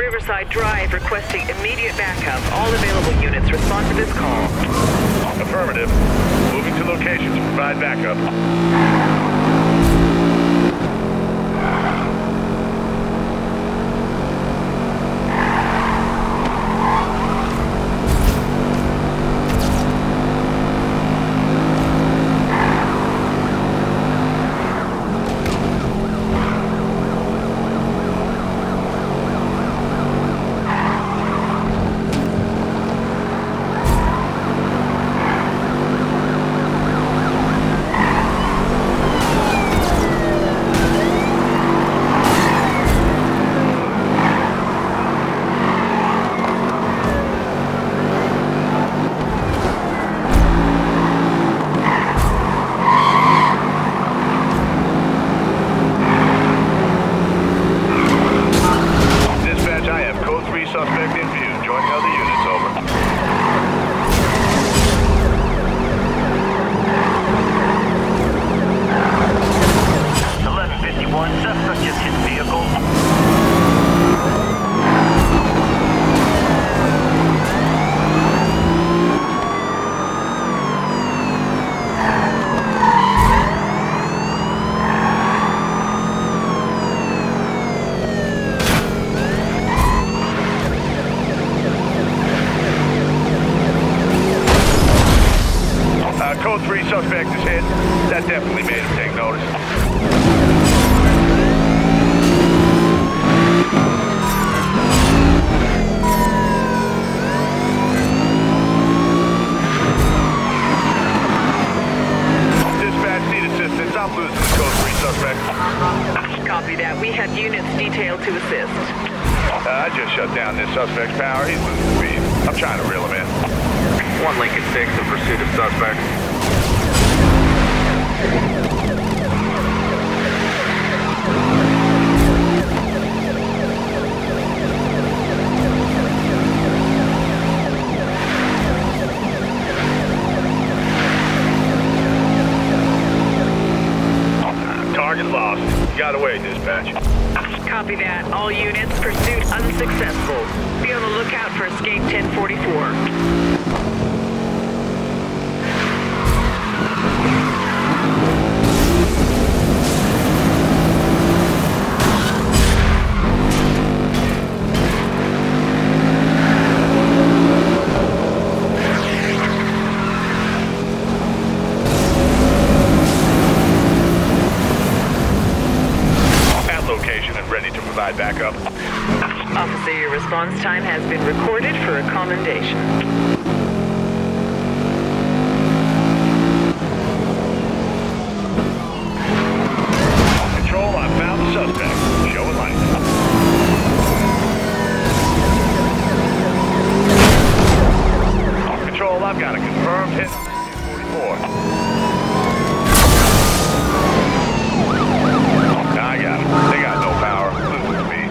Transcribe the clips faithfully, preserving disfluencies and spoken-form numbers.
Riverside Drive requesting immediate backup. All available units respond to this call. Affirmative. Moving to location to provide backup. Code three suspect is hit. That definitely made him take notice. Dispatch, need assistance. I'm losing the code three suspect. Copy that. We have units detailed to assist. Uh, I just shut down this suspect's power. He's losing speed. I'm trying to reel him in. One Lincoln six in pursuit of suspect. Target lost. Got away, dispatch. Copy that. All units, pursuit unsuccessful. Be on the lookout for escape ten forty-four. Ready to provide backup. Officer, your response time has been recorded for a commendation. Control, I found the suspect. Show and light. Control, I've got a confirmed hit. forty-four. I got them. They got no power. Losing speed.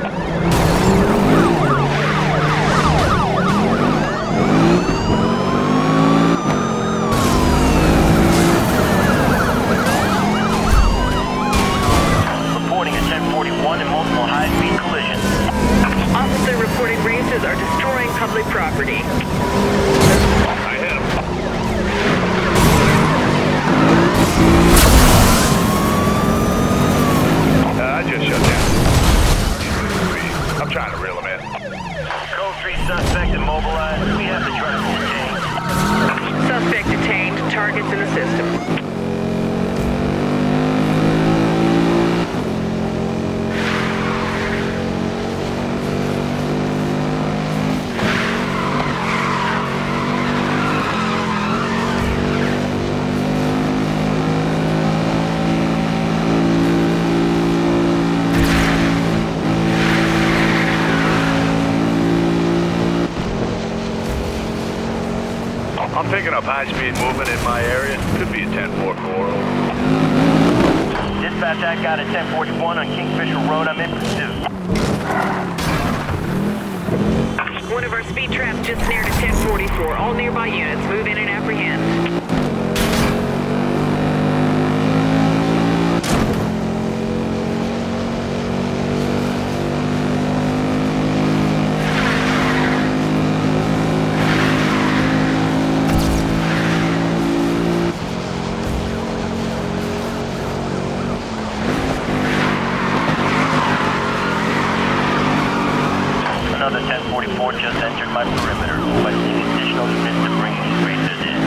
Reporting a ten forty-one and multiple high-speed collisions. Officer reporting races are destroying public property. I hit him. I just shut down. I'm trying to reel him in. Code three suspect immobilized. We have the driver detained. Suspect detained. Targets in the system. I'm picking up high-speed movement in my area. Could be a ten four four. Dispatch, I got a ten forty-one on Kingfisher Road. I'm in pursuit. One of our speed traps just snared a ten forty-four. All nearby units move in and apprehend. Another ten forty-four just entered my perimeter. Requesting additional units to bring these racers in.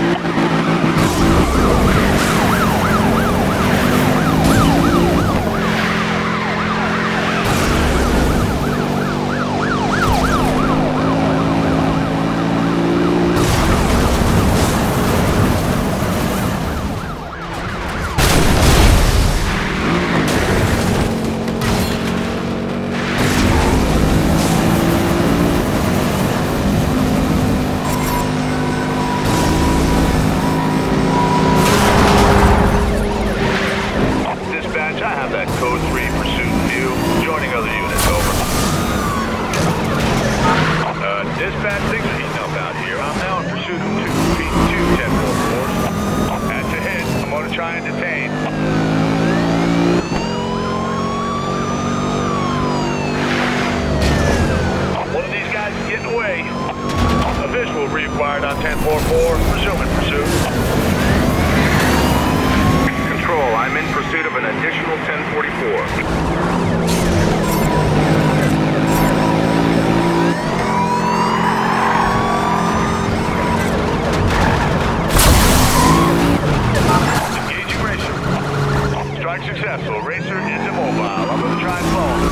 Required on ten forty-four, resuming pursuit. Control, I'm in pursuit of an additional ten forty-four. Engaging racer. Strike successful. Racer is immobile. I'm going to try and slow him.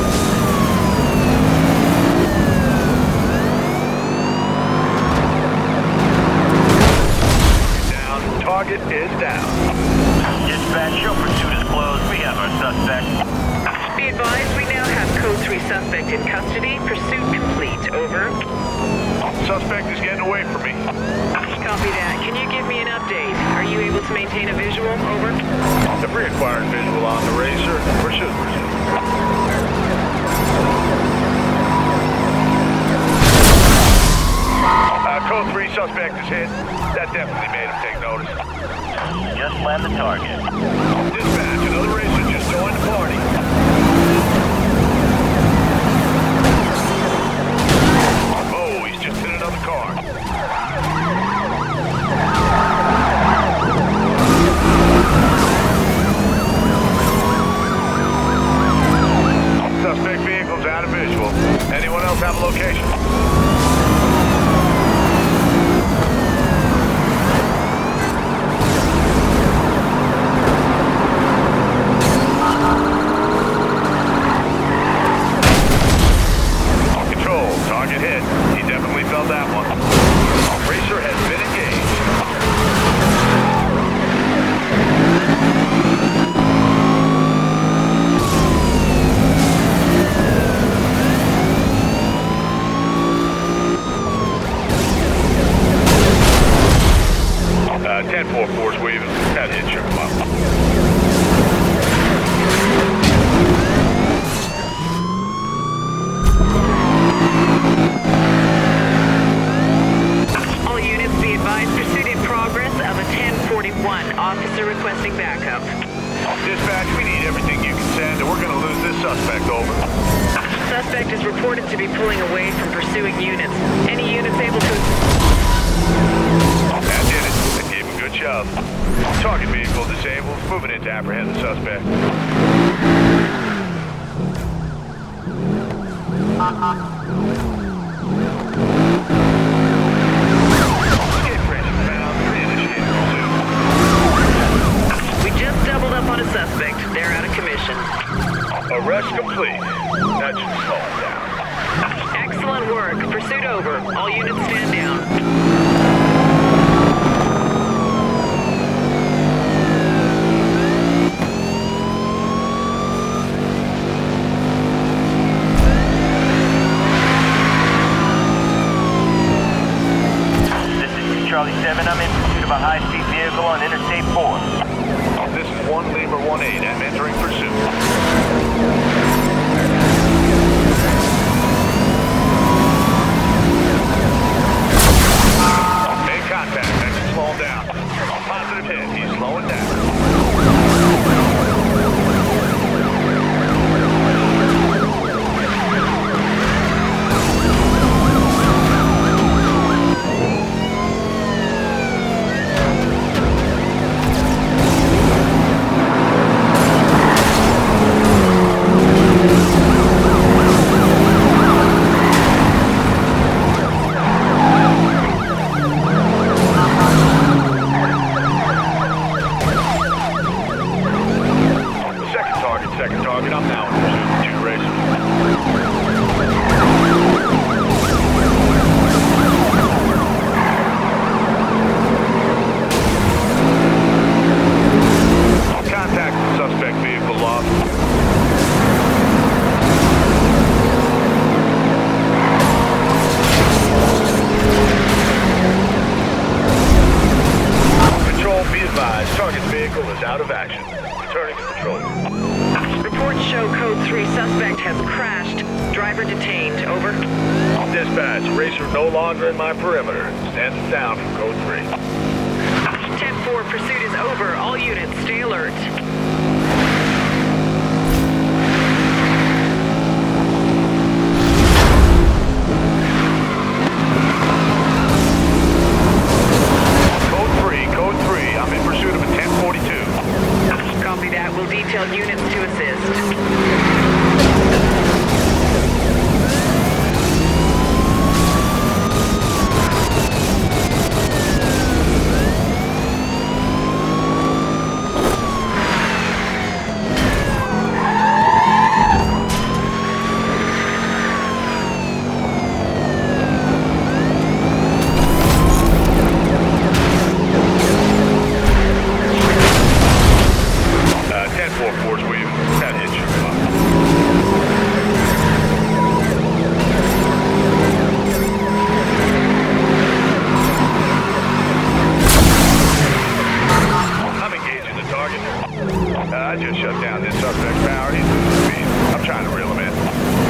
Target is down. Dispatch, your pursuit is closed. We have our suspect. Be advised, we now have Code three suspect in custody. Pursuit complete. Over. Suspect is getting away from me. Copy that. Can you give me an update? Are you able to maintain a visual? Over. The reacquired visual on the racer. Pursuit resumed. Uh, Code three suspect is hit. That definitely made him take notice. Just land the target. Dispatch, another racer just joined the party. Oh, he's just hit another car. Suspect vehicle's out of visual. Anyone else have a location? Target hit. He definitely felt that one. Racer has been engaged. Uh, ten forty-four's weaving. That hit shook him up. Officer requesting backup. Dispatch, we need everything you can send, and we're going to lose this suspect, over. Suspect is reported to be pulling away from pursuing units. Any units able to... That did it. That gave him a good shove. Target vehicle disabled. Moving in to apprehend the suspect. Doubled up on a suspect. They're out of commission. Arrest complete. That should slow him down. Excellent work. Pursuit over. All units stand down. This is Charlie seven. I'm in pursuit of a high-speed vehicle on Interstate four. This is one Lima one eight. I'm entering pursuit. Made contact. Exit slowing down. Positive hit. He's slowing down. over. Dispatch, racer no longer in my perimeter. Stands down from code three. ten four, pursuit is over. All units, stay alert. Code three, code three. I'm in pursuit of a ten forty-two. Copy that. We'll detail units to assist. I just shut down this suspect's power. He's losing speed. I'm trying to reel him in.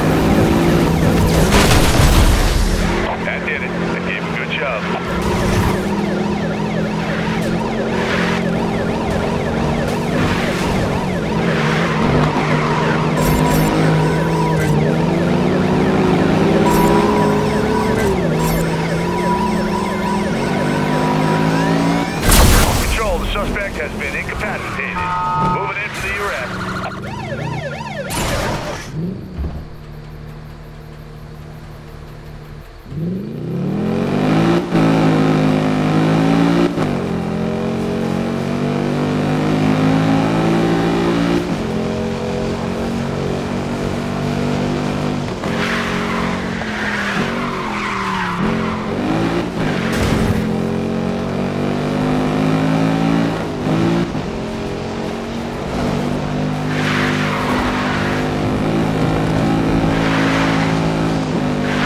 That did it. That gave him a good shove. Control, the suspect has been incapacitated. Moving in for the arrest.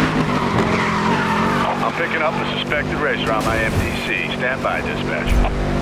Picking up a suspected racer on my M D C. Stand by, dispatch.